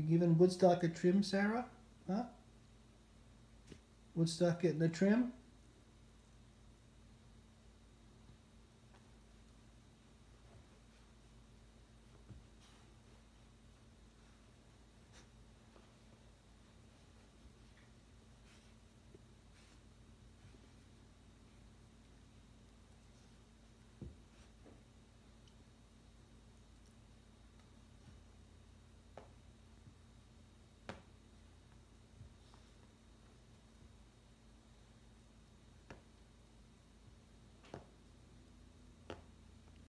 You giving Woodstock a trim, Sarah? Huh? Woodstock getting a trim?